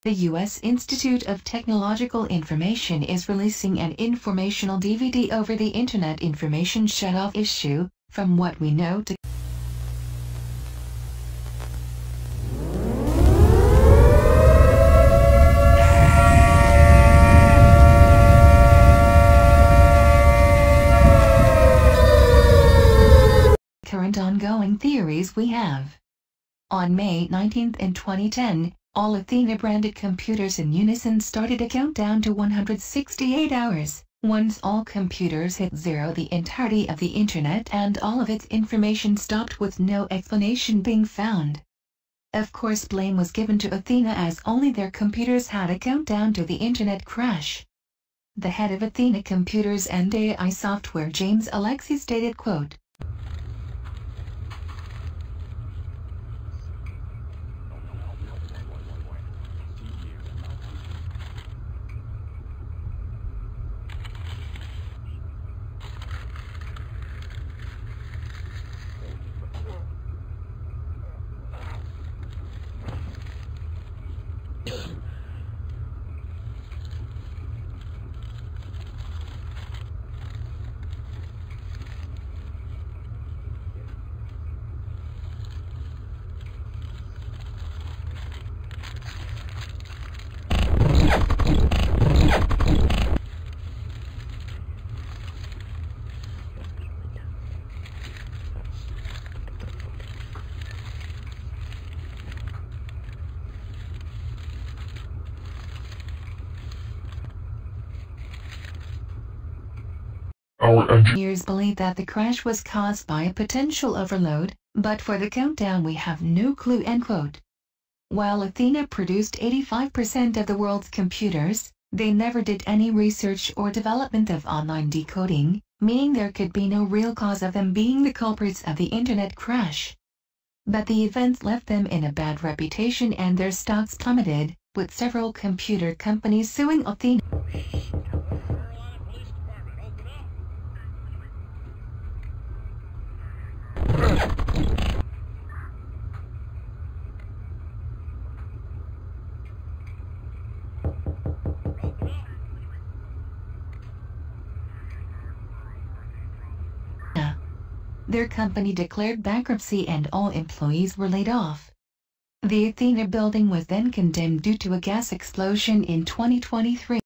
The U.S. Institute of Technological Information is releasing an informational DVD over the Internet Information Shutoff issue, From What We Know to current ongoing theories we have. On May 19 in 2010, all Athena-branded computers in unison started a countdown to 168 hours. Once all computers hit zero, the entirety of the Internet and all of its information stopped with no explanation being found. Of course, blame was given to Athena as only their computers had a countdown to the Internet crash. The head of Athena Computers and AI Software, James Alexi, stated, quote, Our engineers believe that the crash was caused by a potential overload, but for the countdown we have no clue, end quote. While Athena produced 85% of the world's computers, they never did any research or development of online decoding, meaning there could be no real cause of them being the culprits of the Internet crash. But the events left them in a bad reputation and their stocks plummeted, with several computer companies suing Athena. Their company declared bankruptcy and all employees were laid off. The Athena building was then condemned due to a gas explosion in 2023.